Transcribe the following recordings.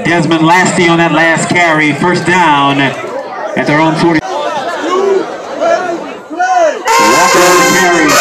Desmond Lasty on that last carry. First down at their own 40. Walker on the carry.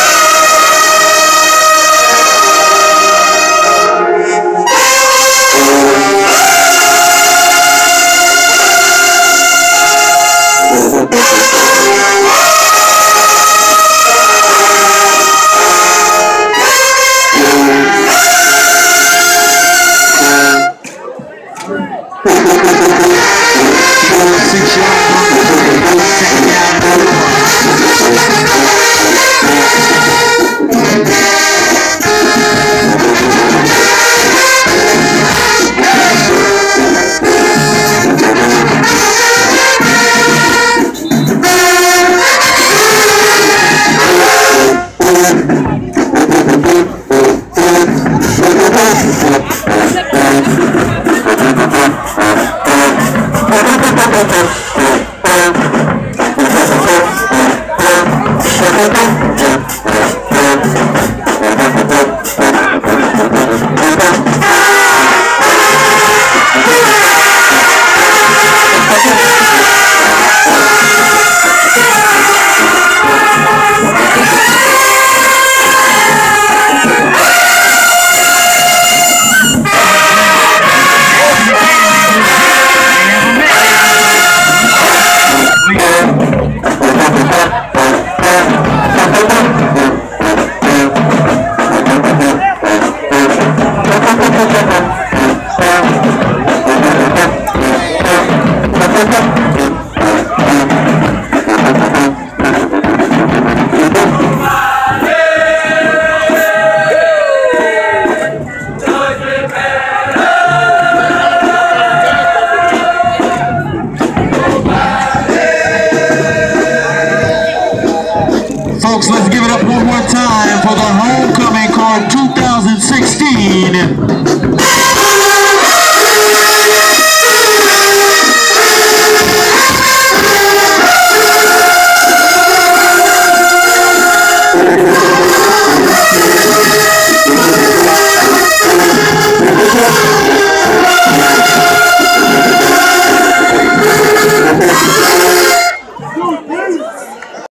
Folks, let's give it up one more time for the Homecoming Card 2016.